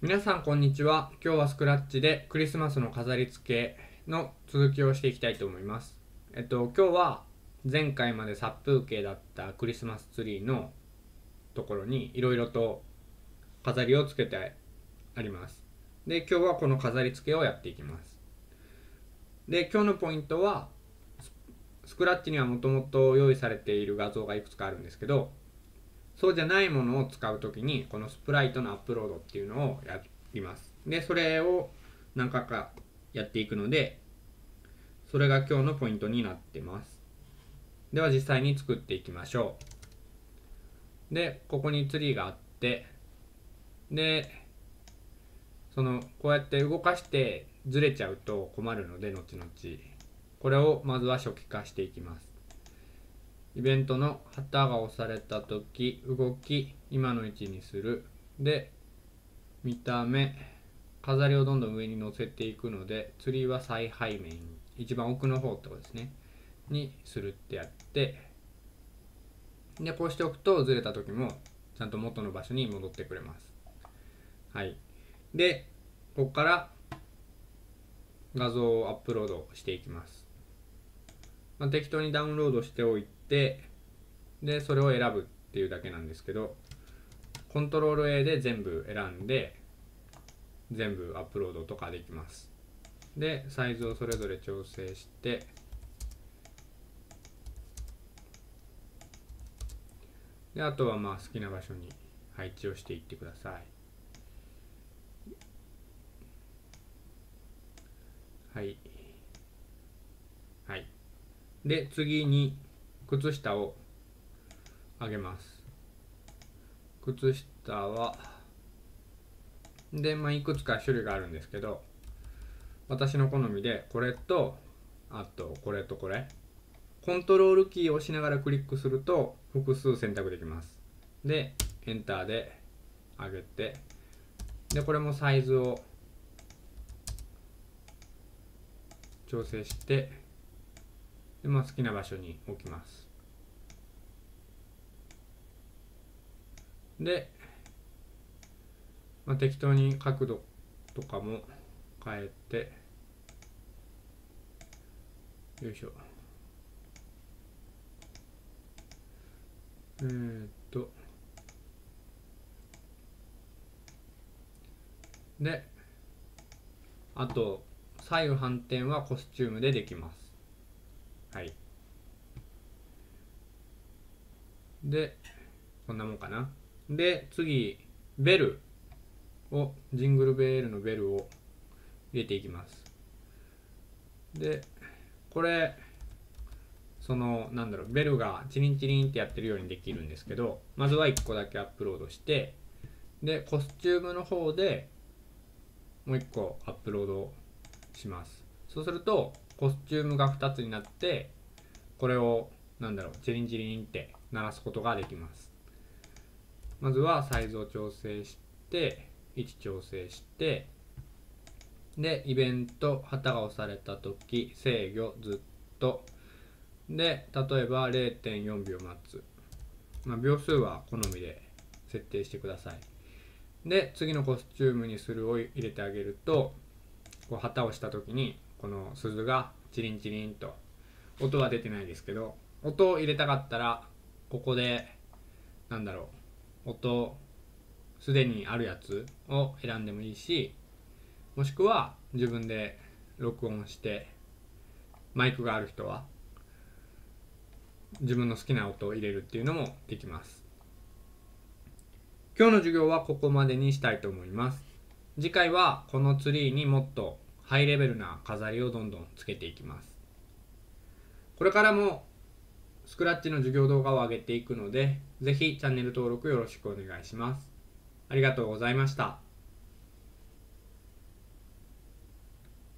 皆さんこんにちは。今日はスクラッチでクリスマスの飾り付けの続きをしていきたいと思います。今日は前回まで殺風景だったクリスマスツリーのところにいろいろと飾りをつけてあります。で、今日はこの飾り付けをやっていきます。で、今日のポイントはスクラッチにはもともと用意されている画像がいくつかあるんですけど、そうじゃないものを使うときにこのスプライトのアップロードっていうのをやります。でそれを何回かやっていくので、それが今日のポイントになってます。では実際に作っていきましょう。でここにツリーがあって、でこうやって動かしてずれちゃうと困るので、後々これをまずは初期化していきます。イベントの旗が押された時、動き、今の位置にする。で、見た目、飾りをどんどん上に乗せていくので、ツリーは最背面、一番奥の方ってことですね、にするってやって、で、こうしておくとずれた時もちゃんと元の場所に戻ってくれます。はい。で、ここから画像をアップロードしていきます。適当にダウンロードしておいて、でそれを選ぶっていうだけなんですけど、コントロール A で全部選んで全部アップロードとかできます。でサイズをそれぞれ調整して、であとは好きな場所に配置をしていってください。はいはい。で次に靴下を上げます。靴下はでいくつか種類があるんですけど、私の好みでこれと、あとこれとこれ、コントロールキーを押しながらクリックすると複数選択できます。でエンターで上げて、でこれもサイズを調整して、で好きな場所に置きます。で、適当に角度とかも変えて、よいしょ。であと左右反転はコスチュームでできます。はい。でこんなもんかな。で次ベルを、ジングルベールのベルを入れていきます。でこれベルがチリンチリンってやってるようにできるんですけど、まずは1個だけアップロードして、でコスチュームの方でもう1個アップロードします。そうするとコスチュームが2つになって、これをチリンチリンって鳴らすことができます。まずはサイズを調整して、位置調整して、でイベント、旗が押された時、制御、ずっとで、例えば 0.4 秒待つ、秒数は好みで設定してください。で次のコスチュームにするを入れてあげると、こう旗をした時にこの鈴がチリンチリンと、音は出てないですけど、音を入れたかったらここで音すでにあるやつを選んでもいいし、もしくは自分で録音して、マイクがある人は自分の好きな音を入れるっていうのもできます。今日の授業はここまでにしたいと思います。次回はこのツリーにもっとハイレベルな飾りをどんどんつけていきます。これからもスクラッチの授業動画を上げていくので、ぜひチャンネル登録よろしくお願いします。ありがとうございました。